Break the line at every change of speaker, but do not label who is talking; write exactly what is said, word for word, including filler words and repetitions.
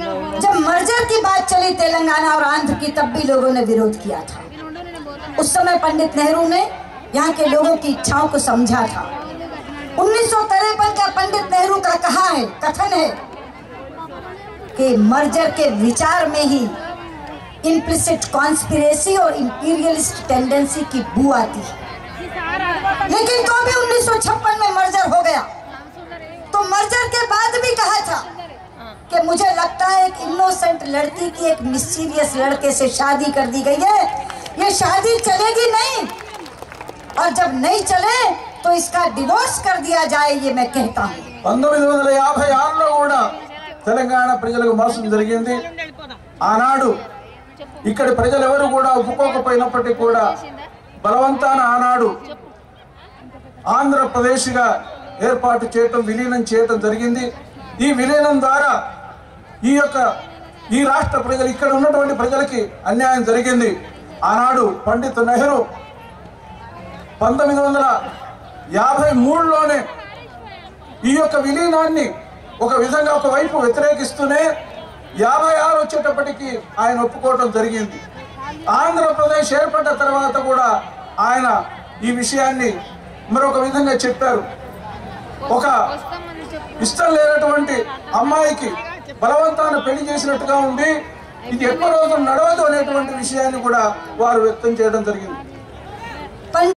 जब मर्जर की बात चली तेलंगाना और आंध्र की, तब भी लोगों ने विरोध किया था। उस समय पंडित नेहरू ने यहाँ के लोगों की इच्छाओं को समझा था। उन्नीस सौ तिरपन का पंडित नेहरू का कहा है, कथन है कि मर्जर के विचार में ही इम्प्लिसिट कॉन्स्पिरेसी और इंपीरियलिस्ट टेंडेंसी की बू आती है। लेकिन तो भी उन्नीस सौ छप्पन में मर्जर हो गया। तो मर्जर के बाद भी कहा था कि मुझे लगता है एक इनोसेंट लड़की की एक मिस्टीरियस लड़के से शादी कर दी गई है, ये शादी चलेगी नहीं, और जब नहीं चले तो इसका डिवोर्स कर दिया जाए, ये मैं कहता हूँ।
పంతొమ్మిది వందల యాభై ఆరులో కూడా తెలంగాణ ప్రజలకు మోసం జరిగింది। ఆనాడు ఇక్కడి ప్రజలు ఎవరు కూడా ఒప్పుకోకపోయినప్పటికీ కూడా బలవంతాన ఆనాడు ఆంధ్రప్రదేశ్గా ఏర్పాటు చేయటం, విలీనం చేయటం జరిగింది। ఈ విలీనం ద్వారా ఈ యొక్క ఈ రాష్ట్ర ప్రజలు, ఇక్కడ ఉన్నటువంటి ప్రజలకి అన్యాయం జరిగింది। ఆనాడు పండిత్ నెహ్రూ పంతొమ్మిది వందల యాభై మూడులోనే ఈ యొక్క విలీనాన్ని ఒక విధంగా ఒకవైపు వ్యతిరేకిస్తూనే యాభై ఆరు వచ్చేటప్పటికి ఆయన ఒప్పుకోవటం జరిగింది। ఆంధ్రప్రదేశ్ ఏర్పడ్డ తర్వాత కూడా ఆయన ఈ విషయాన్ని మరొక విధంగా చెప్పారు। ఒక ఇష్టం లేనటువంటి అమ్మాయికి బలవంతాన పెళ్లి చేసినట్టుగా ఉంది, ఇది ఎక్కువ రోజులు నడవదు అనేటువంటి విషయాన్ని కూడా వారు వ్యక్తం చేయడం జరిగింది।